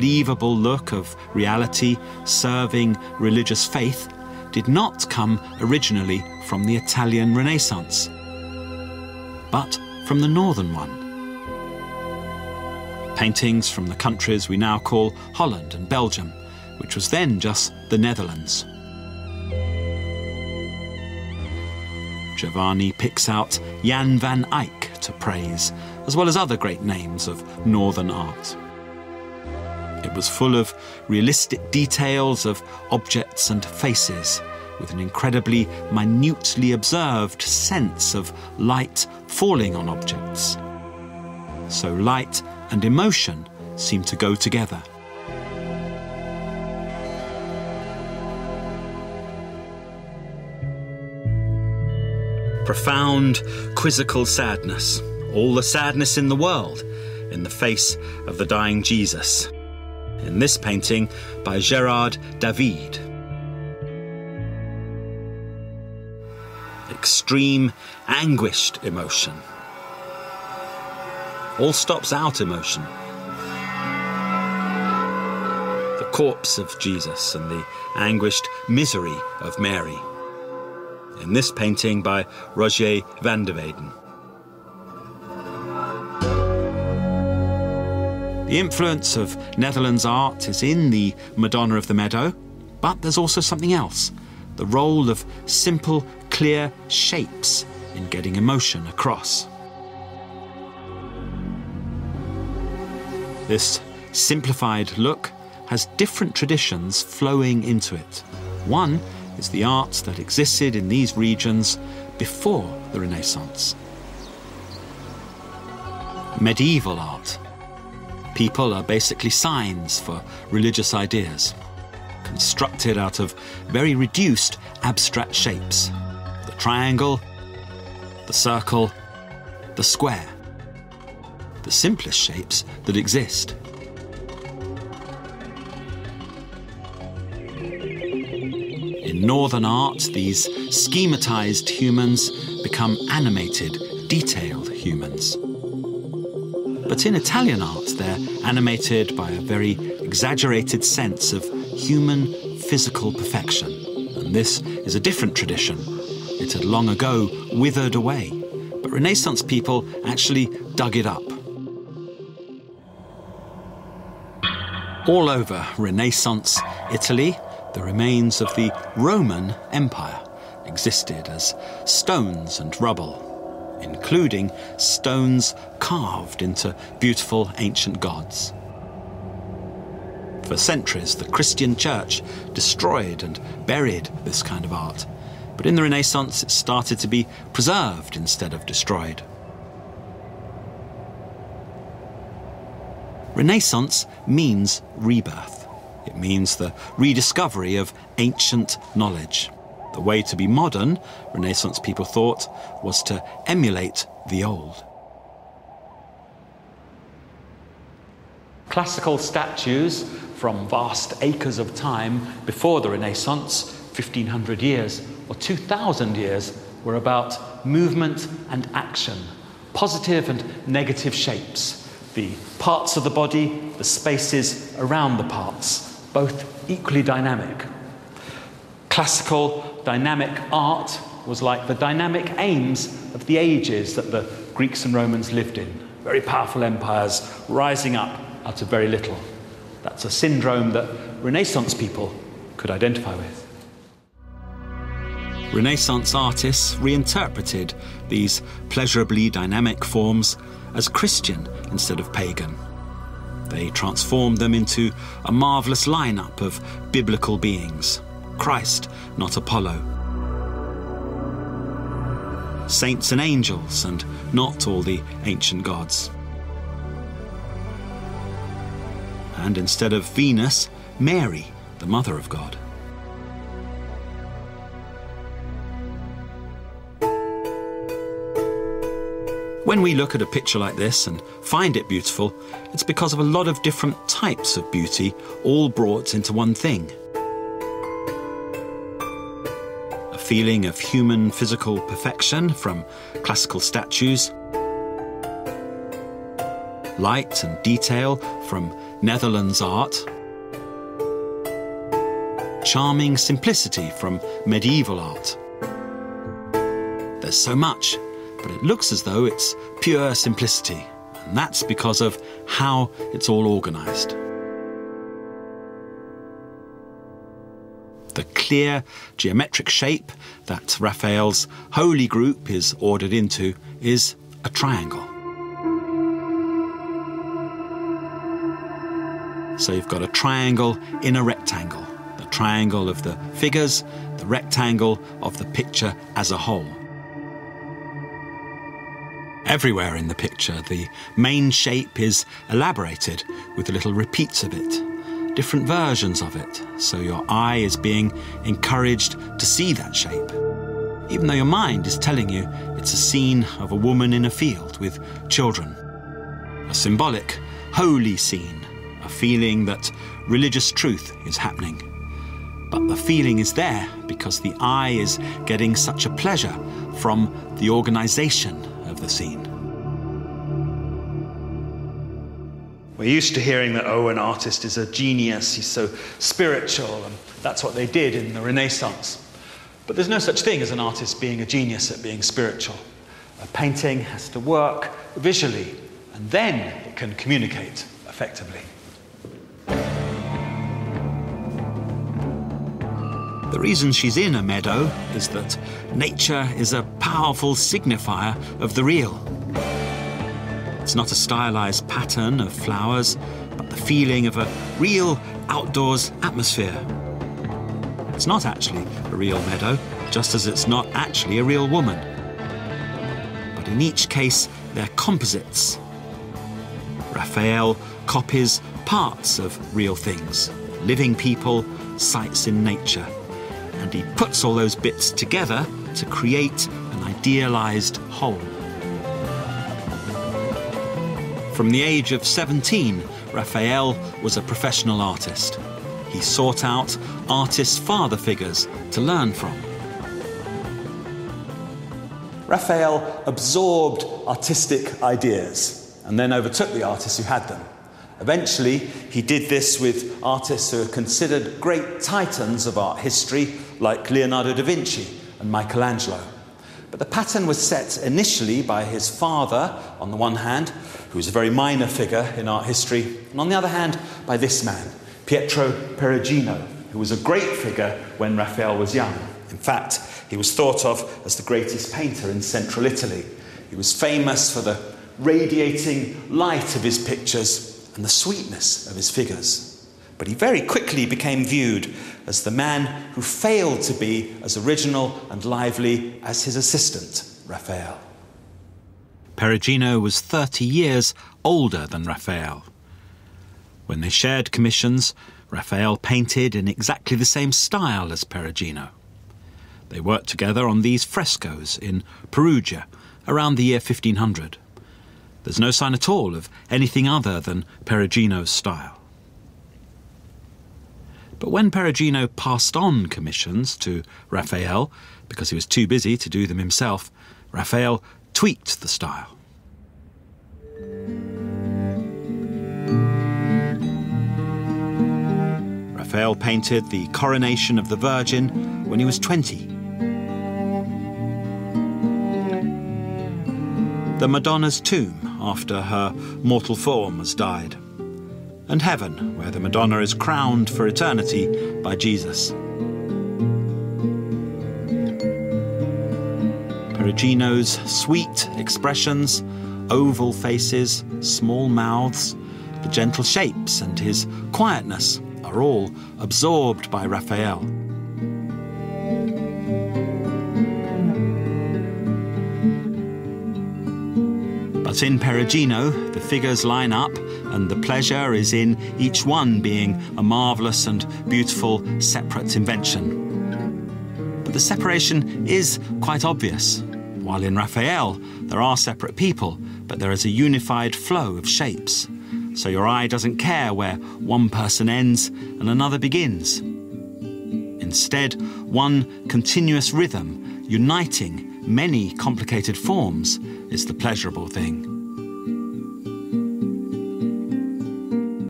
unbelievable look of reality serving religious faith did not come originally from the Italian Renaissance, but from the northern one. Paintings from the countries we now call Holland and Belgium, which was then just the Netherlands. Giovanni picks out Jan van Eyck to praise, as well as other great names of northern art. It was full of realistic details of objects and faces, with an incredibly minutely observed sense of light falling on objects. So light and emotion seem to go together. Profound, quizzical sadness, all the sadness in the world, in the face of the dying Jesus. In this painting by Gerard David. Extreme, anguished emotion. All stops out emotion. The corpse of Jesus and the anguished misery of Mary. In this painting by Roger van der Weyden. The influence of Netherlands art is in the Madonna of the Meadow, but there's also something else, the role of simple, clear shapes in getting emotion across. This simplified look has different traditions flowing into it. One is the art that existed in these regions before the Renaissance. Medieval art. People are basically signs for religious ideas, constructed out of very reduced abstract shapes. The triangle, the circle, the square. The simplest shapes that exist. In northern art, these schematized humans become animated, detailed humans. But in Italian art, they're animated by a very exaggerated sense of human physical perfection. And this is a different tradition. It had long ago withered away, but Renaissance people actually dug it up. All over Renaissance Italy, the remains of the Roman Empire existed as stones and rubble, including stones carved into beautiful ancient gods. For centuries, the Christian Church destroyed and buried this kind of art, but in the Renaissance it started to be preserved instead of destroyed. Renaissance means rebirth. It means the rediscovery of ancient knowledge. The way to be modern, Renaissance people thought, was to emulate the old. Classical statues from vast acres of time before the Renaissance, 1500 years or 2000 years, were about movement and action, positive and negative shapes, the parts of the body, the spaces around the parts, both equally dynamic. Classical dynamic art was like the dynamic aims of the ages that the Greeks and Romans lived in. Very powerful empires rising up out of very little. That's a syndrome that Renaissance people could identify with. Renaissance artists reinterpreted these pleasurably dynamic forms as Christian instead of pagan. They transformed them into a marvelous lineup of biblical beings. Christ, not Apollo. Saints and angels, and not all the ancient gods. And instead of Venus, Mary, the Mother of God. When we look at a picture like this and find it beautiful, it's because of a lot of different types of beauty, all brought into one thing. A feeling of human physical perfection from classical statues, light and detail from Netherlands art, charming simplicity from medieval art. There's so much, but it looks as though it's pure simplicity, and that's because of how it's all organised. The clear geometric shape that Raphael's holy group is ordered into is a triangle. So you've got a triangle in a rectangle, the triangle of the figures, the rectangle of the picture as a whole. Everywhere in the picture, the main shape is elaborated with little repeats of it, different versions of it, so your eye is being encouraged to see that shape, even though your mind is telling you it's a scene of a woman in a field with children. A symbolic, holy scene, a feeling that religious truth is happening. But the feeling is there because the eye is getting such a pleasure from the organisation of the scene. We're used to hearing that, oh, an artist is a genius, he's so spiritual, and that's what they did in the Renaissance. But there's no such thing as an artist being a genius at being spiritual. A painting has to work visually, and then it can communicate effectively. The reason she's in a meadow is that nature is a powerful signifier of the real. It's not a stylized pattern of flowers, but the feeling of a real outdoors atmosphere. It's not actually a real meadow, just as it's not actually a real woman. But in each case, they're composites. Raphael copies parts of real things, living people, sights in nature, and he puts all those bits together to create an idealized whole. From the age of 17, Raphael was a professional artist. He sought out artists' father figures to learn from. Raphael absorbed artistic ideas and then overtook the artists who had them. Eventually, he did this with artists who are considered great titans of art history, like Leonardo da Vinci and Michelangelo. But the pattern was set initially by his father, on the one hand, who was a very minor figure in art history, and on the other hand, by this man, Pietro Perugino, who was a great figure when Raphael was young. In fact, he was thought of as the greatest painter in central Italy. He was famous for the radiating light of his pictures and the sweetness of his figures. But he very quickly became viewed as the man who failed to be as original and lively as his assistant, Raphael. Perugino was 30 years older than Raphael. When they shared commissions, Raphael painted in exactly the same style as Perugino. They worked together on these frescoes in Perugia around the year 1500. There's no sign at all of anything other than Perugino's style. But when Perugino passed on commissions to Raphael, because he was too busy to do them himself, Raphael tweaked the style. Raphael painted the coronation of the Virgin when he was 20. The Madonna's tomb after her mortal form has died, and heaven, where the Madonna is crowned for eternity by Jesus. Perugino's sweet expressions, oval faces, small mouths, the gentle shapes and his quietness are all absorbed by Raphael. But in Perugino, the figures line up, and the pleasure is in each one being a marvellous and beautiful separate invention. But the separation is quite obvious. While in Raphael, there are separate people, but there is a unified flow of shapes. So your eye doesn't care where one person ends and another begins. Instead, one continuous rhythm, uniting many complicated forms, is the pleasurable thing.